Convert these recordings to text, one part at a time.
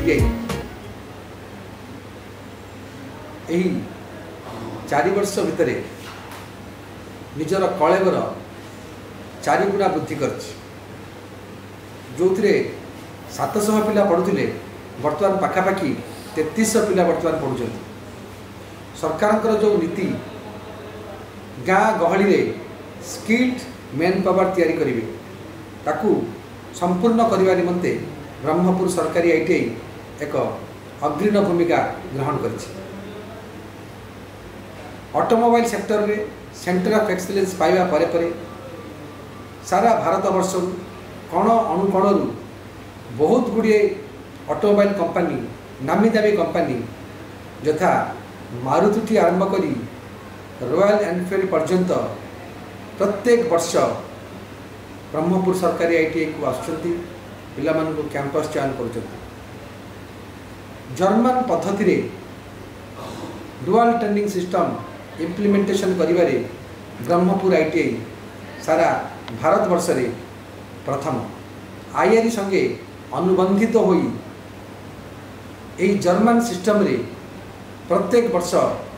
ITI यही 4 वर्ष भितर निजर कलेवर 4 गुणा वृद्धि कर जो 700 पिला पढ़ुले बर्तमान पाखापाखि 3300 पिला बर्तमान पढ़ुं। सरकार जो नीति गाँ गहली रे स्किल्ड मैन पावर तैयारी करेंगे ताकू संपूर्ण करने निमंते ब्रह्मपुर सरकारी आईटीआई एक अग्रणी भूमिका ग्रहण कर ऑटोमोबाइल सेक्टर रे सेंटर ऑफ एक्सीलेंस पाइबा परे सारा भारत वर्ष कण अणुकणु बहुत गुड़िए ऑटोमोबाइल कंपनी नामी दामी कंपनी यथा मारुति आरंभ करी रॉयल एनफील्ड पर्यंत प्रत्येक वर्ष ब्रह्मपुर सरकारी आईटीआई को आसुँच पिला कैंपस चयन कर जर्मन पद्धति रे डुअल ट्रेनिंग सिस्टम इम्प्लीमेंटेशन करिबारे ब्रह्मपुर आईटीआई सारा भारत वर्ष रे प्रथम आईआरई संगे अनुबंधित होई एई जर्मन सिस्टम रे प्रत्येक वर्ष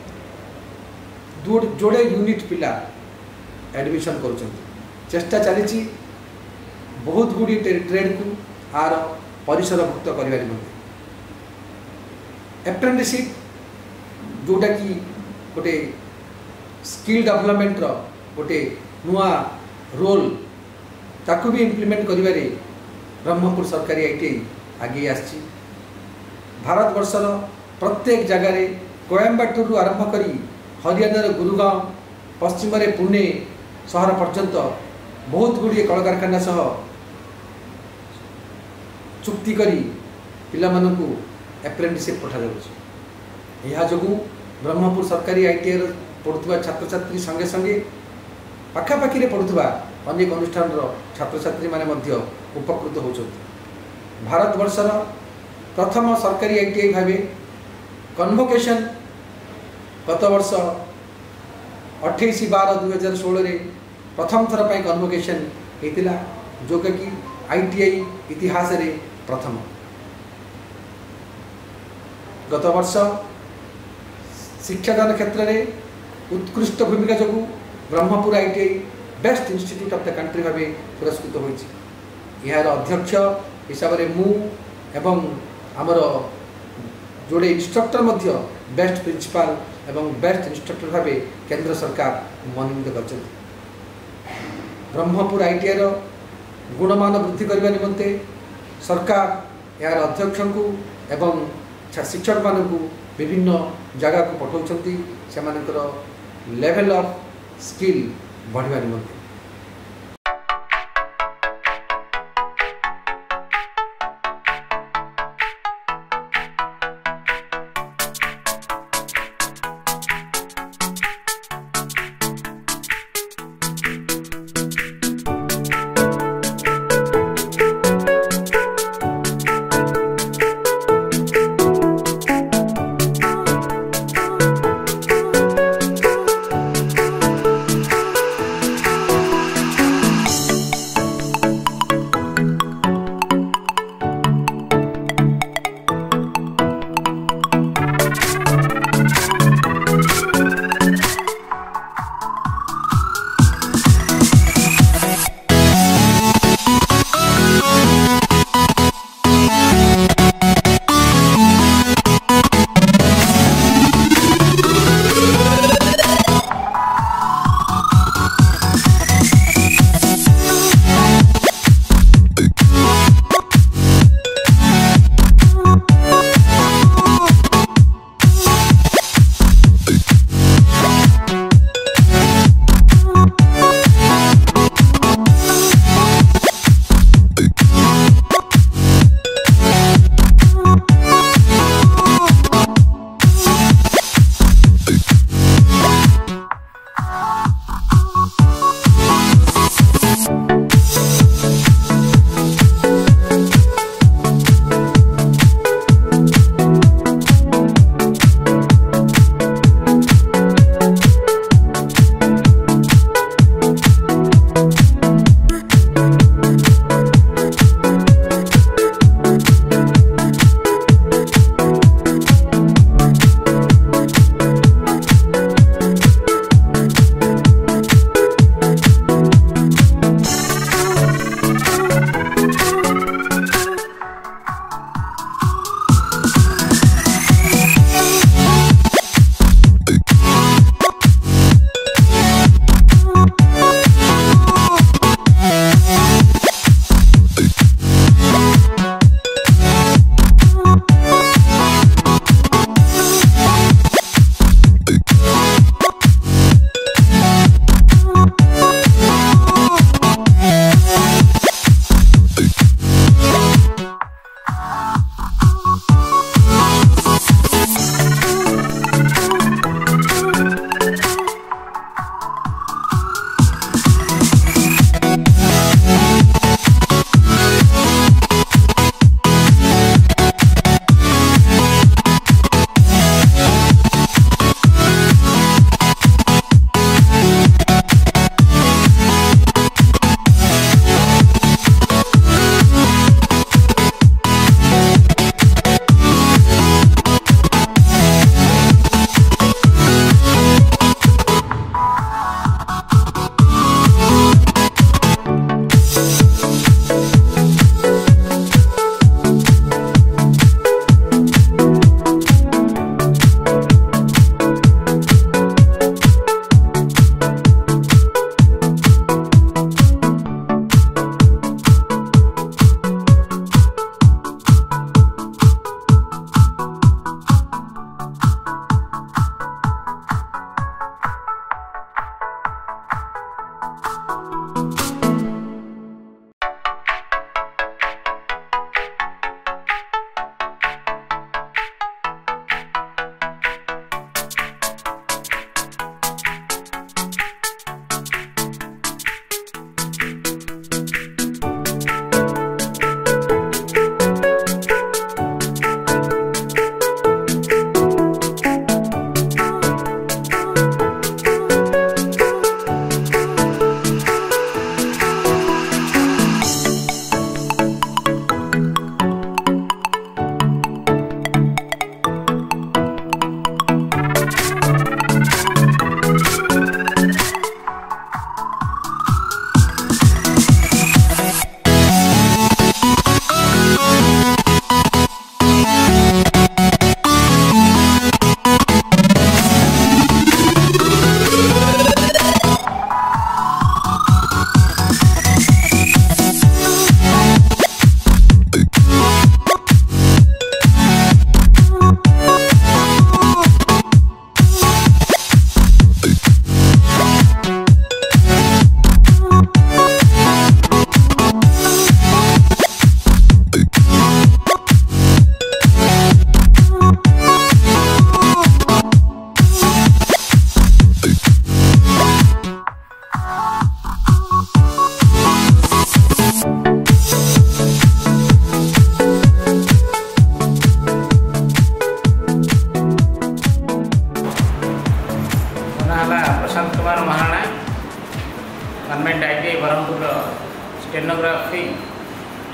जोड़े यूनिट पिला एडमिशन कर चेष्टा चली बहुत गुड़ी ट्रेड को आर परिसरभुक्त करने निमंते एप्रेंटिसशिप जोटा कि गोटे स्किल डेवलपमेंट गोटे नुआ रोल ताकू भी इम्प्लीमेंट करिबारे ब्रह्मपुर सरकारी आईटीआई आगे आसी भारत वर्षर प्रत्येक जगार कोयम्बाटूर आरंभ करी हरियाणार गुरुगांव पश्चिम रे पुणे सहर पर्यंत बहुत गुड़िए कलकारखाना सह चुक्ति करी पिला मानकु एप्रेंटिसशिप पठा जाउछि। यह जो ब्रह्मपुर सरकारी आईटीआई पढ़ुवा छात्र छात्री संगे संगे पाखापाखि पढ़ुवा अनेक अनुष्ठान छात्र छात्री माने मध्य उपकृत होउछथि। भारत वर्षर प्रथम सरकारी आईटीआई भावे कन्वोकेशन गत वर्ष 28/12/2016 रे प्रथम थर पर कन्वोकेशन होता जो कि आईटीआई इतिहास रे प्रथम। गत वर्ष शिक्षादान क्षेत्र में उत्कृष्ट भूमिका जो Brahmapur ITI best institute of the country भाव पुरस्कृत होती। यार अध्यक्ष हिसाब से मु एवं आमर जोड़े इंस्ट्रक्टर मध्य बेस्ट प्रिंसिपाल एवं बेस्ट इंस्ट्रक्टर भाव केंद्र सरकार मनोनीत कर ब्रह्मपुर आईटीआई गुणमान वृद्धि करने निमंते सरकार यार अध्यक्ष को एवं शिक्षक मानक विभिन्न जगह को पठाउछंती सेमानकर लेवल ऑफ स्किल बढ़िया निमंते।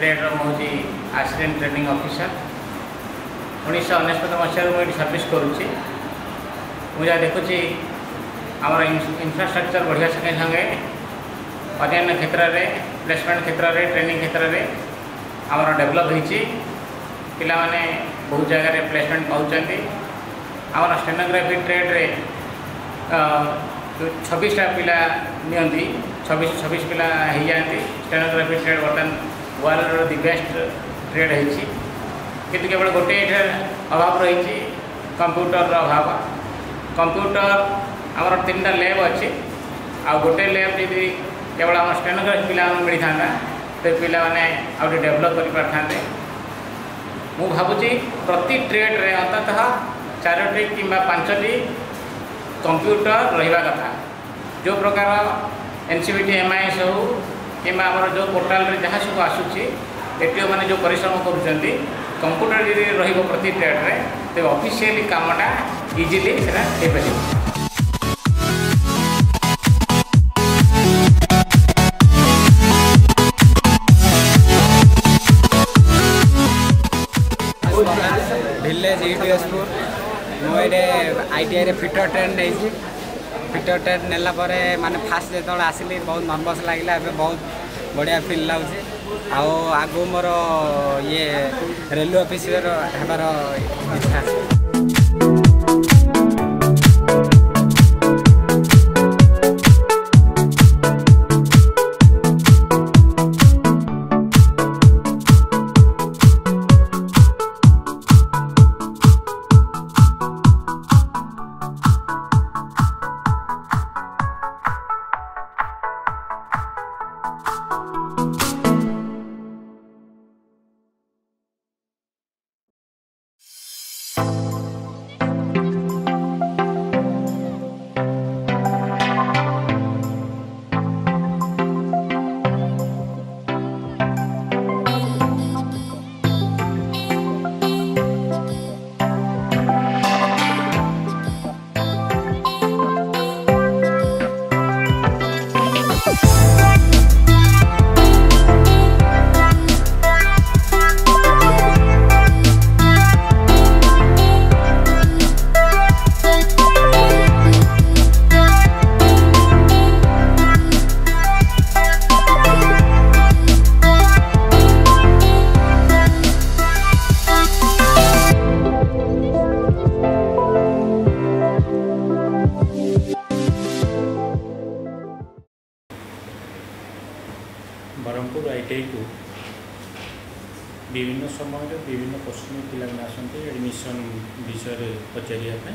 ट्रेड्र मुझे असिस्टेंट ट्रेनिंग ऑफिसर 1999 मसीह मुझे सर्विस करुँची मुझे देखुची आमर इंफ्रास्ट्रक्चर बढ़िया संगे संगे अन्य क्षेत्र में प्लेसमेंट क्षेत्र में ट्रेनिंग क्षेत्र में आमर डेभलप होती पिला माने बहुत जगह प्लेसमेंट पाँच आमर स्टेनोग्राफी ट्रेड्रे 26टा पिला नियंती 26 पिला हो जाती स्टेनोग्राफी ट्रेड बर्तमान वर्ल्ड दि बेस्ट ट्रेड होती किंतु केवल गोटे अभाव रही कंप्यूटर अभाव कंप्यूटर आमर 3टा लैब अच्छी आ गोटे लैब जी केवल आम स्टेनोग्राफी पिला मिली था तो पिला माने आउट डेभलप कर पारते मु भावुची प्रति ट्रेड रे अंततः 4टी कि 5टी कंप्यूटर रहिबा कथा जो प्रकार एनसीबीटी एमआईएस हो कि जो पोर्टाल रे जहाँ सब आसूची एटीओ मैंने जो परिश्रम करुँच कंप्यूटर यदि रहिबो प्रति ट्रेड रे तो ऑफिशियली कामटा इजिली सेटा हो पार। विलेज ईटीएसपुर मुझे आईटीआई फिटर ट्रेन नहीं फिटर ट्रेन नेला परे माने फास्ट जो आसिली बहुत नर्वस लगे बहुत बढ़िया फिल लगे आगु मोर ये रेलवे ऑफिसर हेबार इच्छा है। बरहमपुर आईटीआई को विभिन्न समय विभिन्न प्रश्न पिला आसते एडमिशन विषय पचारिया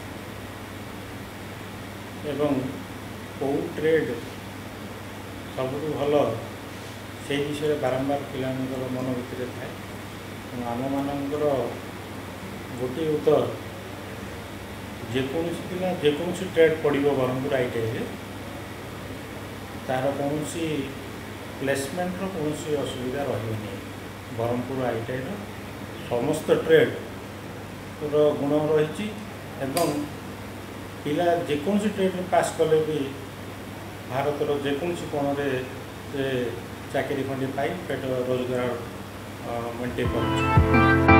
एवं कौ ट्रेड सब भल से विषय बारंबार पिला मन भितर थाए आम मानकर गोटे उत्तर जेकोसी पिला जेकोसी ट्रेड पढ़ो बरहमपुर आईटीआई तार कौन प्लेसमेंट कौन असुविधा रही बरहमपुर आईटीआई समस्त ट्रेड गुण रही पिला जेकोसी ट्रेड पास कले भी भारतर जेकोसी कोण चाकरी खंडे पाई पेट रोजगार मेंटेन कर।